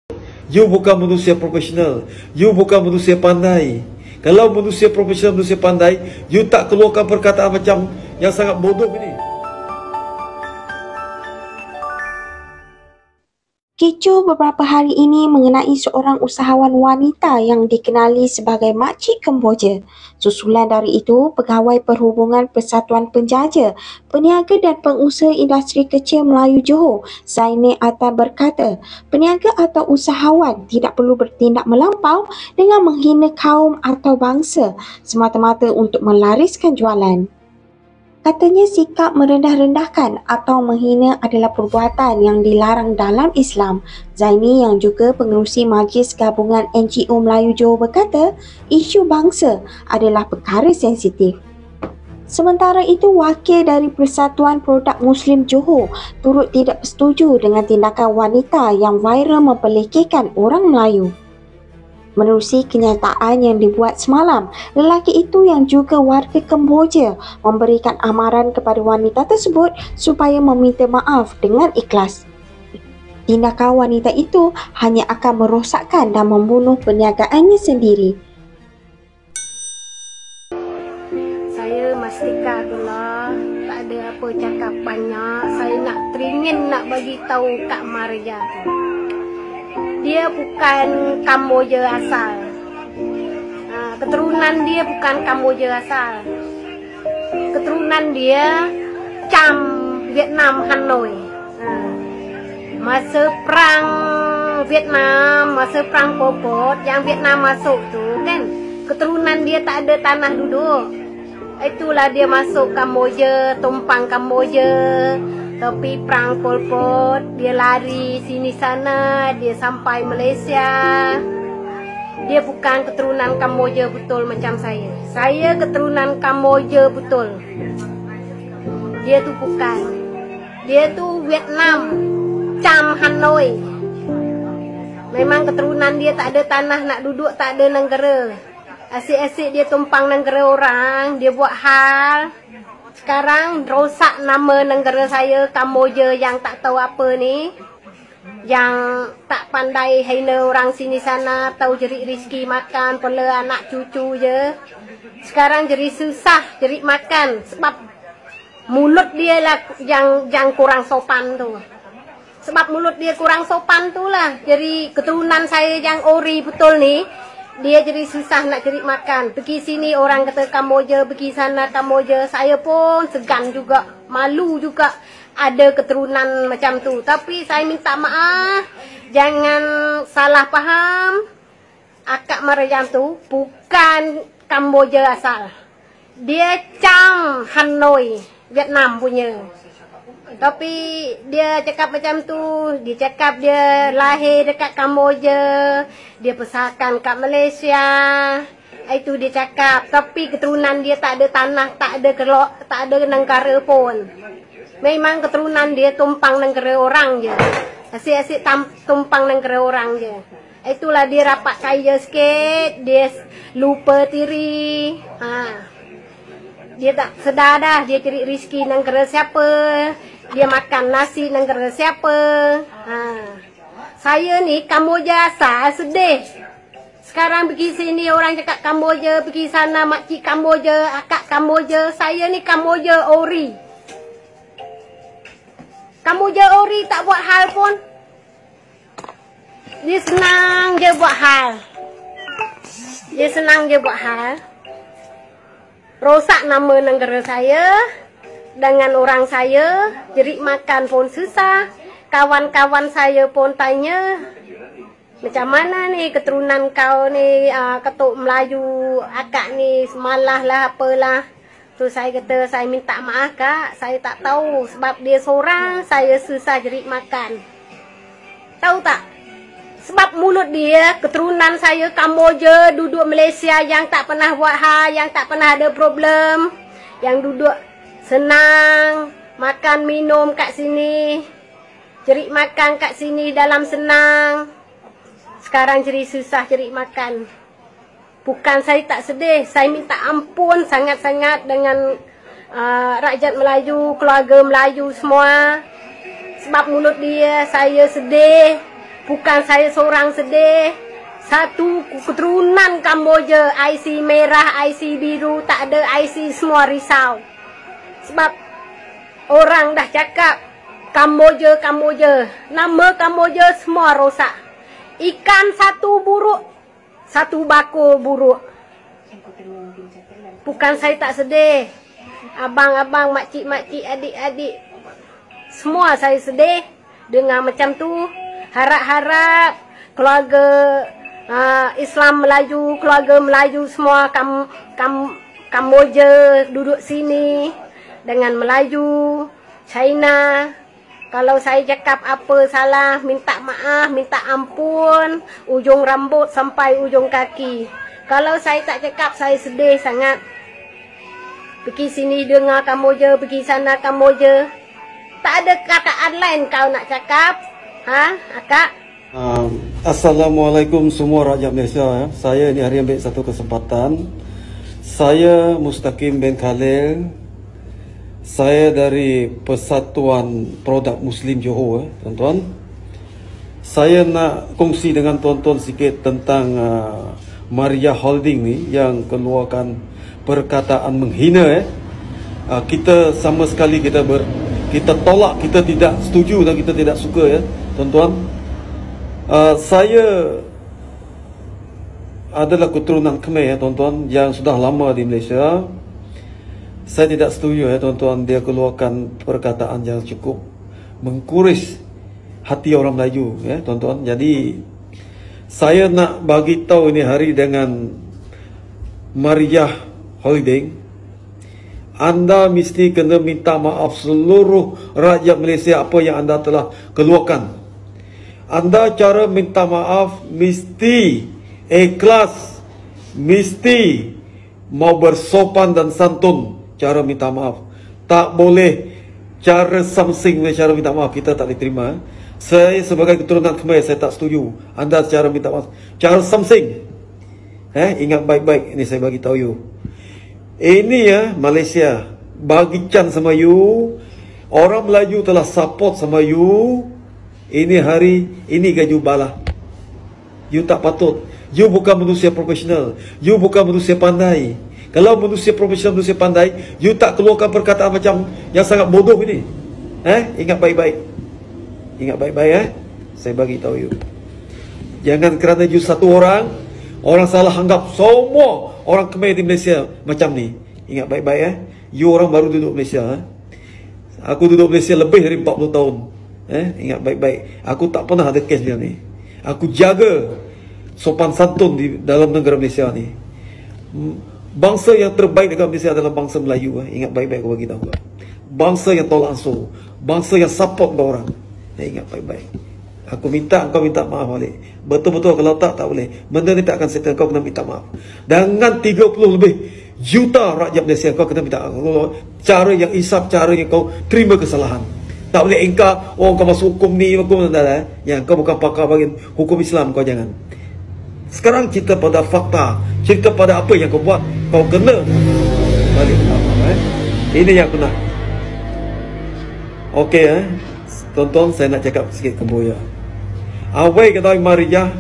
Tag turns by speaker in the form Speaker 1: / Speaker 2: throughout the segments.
Speaker 1: You bukan manusia profesional. You bukan manusia pandai. Kalau manusia profesional, manusia pandai, you tak keluarkan perkataan macam yang sangat bodoh ini.
Speaker 2: Kecoh beberapa hari ini mengenai seorang usahawan wanita yang dikenali sebagai Makcik Kemboja. Susulan dari itu, Pegawai Perhubungan Persatuan Penjaja, Peniaga dan Pengusaha Industri Kecil Melayu Johor, Zainal Atar berkata, peniaga atau usahawan tidak perlu bertindak melampau dengan menghina kaum atau bangsa semata-mata untuk melariskan jualan. Katanya sikap merendah-rendahkan atau menghina adalah perbuatan yang dilarang dalam Islam. Zaini yang juga pengerusi Majlis Gabungan NGO Melayu Johor berkata, isu bangsa adalah perkara sensitif. Sementara itu, wakil dari Persatuan Produk Muslim Johor turut tidak setuju dengan tindakan wanita yang viral memperlekehkan orang Melayu. Menerusi kenyataan yang dibuat semalam, lelaki itu yang juga warga Kemboja memberikan amaran kepada wanita tersebut supaya meminta maaf dengan ikhlas. Tindakan wanita itu hanya akan merosakkan dan membunuh perniagaannya sendiri.
Speaker 3: Saya Mastika Abdullah, tak ada apa cakap banyak. Saya teringin nak bagi tahu Kak Maria tu. Dia bukan Kamboja asal. Keturunan dia bukan Kamboja asal. Keturunan dia Cham Vietnam Hanoi. Masa perang Vietnam, masa perang Pol Pot yang Vietnam masuk tu kan, keturunan dia tak ada tanah duduk. Itulah dia masuk Kamboja, tumpang Kamboja. Tapi perang Pol Pot, dia lari sini sana, dia sampai Malaysia. Dia bukan keturunan Kamboja betul macam saya. Saya keturunan Kamboja betul. Dia tu bukan. Dia tu Vietnam, Cham Hanoi. Memang keturunan dia tak ada tanah nak duduk, tak ada negara. Asyik-asyik dia tumpang negara orang, dia buat hal. Sekarang rosak nama negara saya, Kamboja yang tak tahu apa ni. Yang tak pandai hina orang sini sana, tahu jerit rezeki makan, pela anak cucu je. Sekarang jadi susah jerit makan sebab mulut dia lah yang kurang sopan tu. Sebab mulut dia kurang sopan tu lah. Jadi keturunan saya yang ori betul ni, dia jadi susah nak cari makan. Pergi sini orang kata Kamboja, pergi sana Kamboja. Saya pun segan juga, malu juga ada keturunan macam tu. Tapi saya minta maaf, jangan salah faham. Akak Maryam tu bukan Kamboja asal. Dia Cham Hanoi, Vietnam punya. Tapi dia cakap macam tu, dia cakap dia lahir dekat Kamboja, dia besarkan kat Malaysia. Itu dia cakap, tapi keturunan dia tak ada tanah, tak ada negara pun. Memang keturunan dia tumpang negara orang je. Asyik-asyik tumpang negara orang je. Itulah dia rapat kaya sikit, dia lupa diri. Dia tak sedar dah, dia cari rezeki negara siapa. Dia makan nasi negara siapa. Saya ni Kamboja asal, sedih. Sekarang pergi sini orang cakap Kamboja, pergi sana makcik Kamboja, akak Kamboja. Saya ni Kamboja ori. Kamboja ori tak buat hal pun. Dia senang je buat hal. Dia senang je buat hal. Rosak nama negara saya. Dengan orang saya, jerit makan pun susah. Kawan-kawan saya pun tanya, macam mana ni keturunan kau ni, ketuk Melayu, akak ni semalah lah apalah. Tu saya kata, saya minta maaf kak, saya tak tahu. Sebab dia seorang, saya susah jerit makan. Tahu tak? Sebab mulut dia, keturunan saya Kamboja, duduk Malaysia yang tak pernah buat hal, yang tak pernah ada problem. Yang duduk senang, makan minum kat sini, jerit makan kat sini dalam senang. Sekarang jadi susah jerit makan. Bukan saya tak sedih, saya minta ampun sangat-sangat dengan rakyat Melayu, keluarga Melayu semua. Sebab mulut dia, saya sedih. Bukan saya seorang sedih. Satu keturunan Kamboja, IC merah, IC biru, tak ada IC, semua risau. Sebab orang dah cakap Kamboja, Kamboja. Nama Kamboja semua rosak. Ikan satu buruk, satu bakul buruk. Bukan saya tak sedih. Abang-abang, makcik-makcik, adik-adik, semua saya sedih dengan macam tu. Harap-harap keluarga Islam Melayu, keluarga Melayu semua Kamboja duduk sini dengan Melayu, China. Kalau saya cakap apa salah, minta maaf, minta ampun, ujung rambut sampai ujung kaki. Kalau saya tak cakap, saya sedih sangat. Pergi sini dengar Kamboja, pergi sana Kamboja. Tak ada kataan lain kau nak cakap? Ha, akak?
Speaker 1: Assalamualaikum semua rakyat Malaysia. Saya ni hari ambil satu kesempatan. Saya Mustaqim bin Khalil. Saya dari Persatuan Produk Muslim Johor, tuan-tuan. Saya nak kongsi dengan tuan-tuan sikit tentang Maria Holding ni yang keluarkan perkataan menghina. Kita sama sekali kita tolak, kita tidak setuju dan kita tidak suka, tuan-tuan. Saya adalah keturunan Khmer, tuan-tuan, yang sudah lama di Malaysia. Saya tidak setuju, tuan-tuan, dia keluarkan perkataan yang cukup mengkuris hati orang Melayu, tuan-tuan. Jadi saya nak bagi tahu ini hari dengan Maria Holding, anda mesti kena minta maaf seluruh rakyat Malaysia apa yang anda telah keluarkan. Anda cara minta maaf mesti ikhlas, mesti mau bersopan dan santun cara minta maaf. Tak boleh cara samsing cara minta maaf, kita tak boleh terima. Saya sebagai keturunan Khmer, saya tak setuju anda cara minta maaf cara samsing. Ingat baik-baik, ini saya bagi tahu you. Ini Malaysia bagi chance sama you. Orang Melayu telah support sama you. Ini hari ini gaji balah. You tak patut. You bukan manusia profesional. You bukan manusia pandai. Kalau manusia profesional, manusia pandai, you tak keluarkan perkataan macam yang sangat bodoh ini. Ingat baik-baik. Ingat baik-baik, saya bagi tahu you. Jangan kerana you satu orang salah anggap semua orang Khmer di Malaysia macam ni. Ingat baik-baik, you orang baru duduk Malaysia. Aku duduk Malaysia lebih dari 40 tahun. Ingat baik-baik, aku tak pernah ada kes macam ni. Aku jaga sopan santun di dalam negara Malaysia ni. Bangsa yang terbaik dekat Malaysia adalah bangsa Melayu. Ingat baik-baik, aku bagi tahu. Bangsa yang tolak ansur, bangsa yang support orang. Ingat baik-baik. Aku minta, engkau minta maaf balik. Betul-betul, kalau tak boleh. Benda ni tak akan settle, kau kena minta maaf. Dengan 30 lebih juta rakyat Malaysia, kau kena minta maaf. Cara yang isap, cara yang kau terima kesalahan. Tak boleh engkau, kau masuk hukum ni, hukum dan yang kau bukan pakar bagi hukum Islam, kau jangan. Sekarang cerita pada fakta, cerita pada apa yang kau buat, kau kena balik minta maaf. Ini yang benar. Okey, tuan-tuan, saya nak cakap sikit Kamboja. Awai kata Maria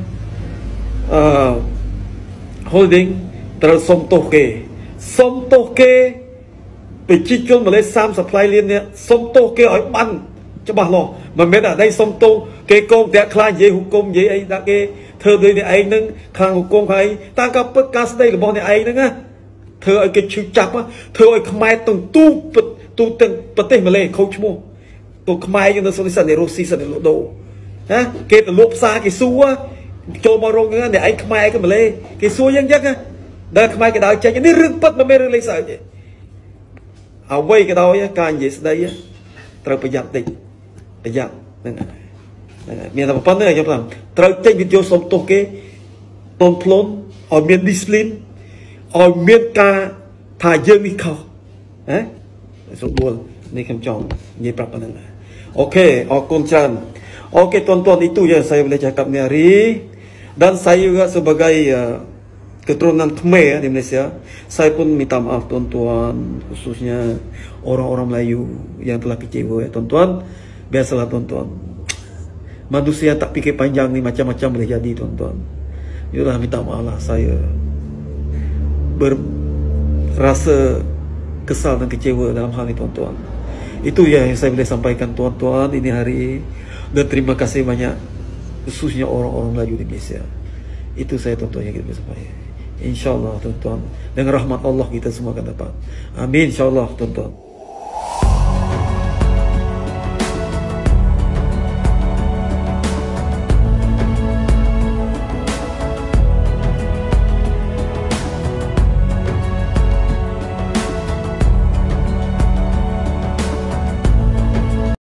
Speaker 1: Holding tersomtoh ke Pechikul Malay Sam supply line ni somtoh ke oi banច្បាស់លាស់មិនមែនតែសុំទោសគេកងតែខ្លាចនិយាយហុគមនិយាយអីដាក់គេធ្វើដូចនេះឯងនឹងខាងហុគមខាងអីតាមការពិតការស្ដីរបស់អ្នកឯងហ្នឹងណាធ្វើឲ្យគេឈឺចាប់ធ្វើឲ្យខ្មែរទាំងទូទាំងប្រទេសម៉ាឡេខូចឈ្មោះទៅខ្មែរយើងនៅសុខសន្តិរុស្ស៊ីសន្តិលូដូគេទៅលក់ផ្សារគេសួរចូលមករោងហ្នឹងអ្នកឯងខ្មែរគេម៉ាឡេគេសួរយ៉ាងចឹងដល់ខ្មែរគេដើរចេញនេះរឿងពិតមិនមែនរឿងលេងសើចទេអ្វីក៏ដោយការនិយាយស្ដីត្រូវប្រយ័ត្នតិចប្រយ័ត្នហ្នឹងមានតែប៉ុណ្្នឹងខ្ញុំថាត្រូវចេញវិទ្យុសុំទោសគេតូនផ្លូនឲ្យមាន discipline ឲ្យមានការថាយើងនេះខុសស្រួលនេះខ្ញុំចង់និយាយប្រាប់ប៉ុណ្្នឹងអូខេអរគុណច្រើនOke tuan-tuan, itu yang saya boleh cakap ni hari. Dan saya juga sebagai keturunan Khmer di Malaysia, saya pun minta maaf tuan-tuan, khususnya orang-orang Melayu yang telah kecewa tuan-tuan. Biasalah tuan-tuan, Manusia tak fikir panjang ni macam-macam boleh jadi, tuan-tuan. Yalah, minta maaf lah, saya berasa kesal dan kecewa dalam hal ni, tuan-tuan. Itu yang saya boleh sampaikan, tuan-tuan, ini hari. Dan terima kasih banyak, khususnya orang-orang Melayu di Malaysia. Itu saya, tuan-tuan, yang kita boleh sampaikan. InsyaAllah, tuan-tuan, dengan rahmat Allah kita semua akan dapat. Amin, insyaAllah, tuan-tuan.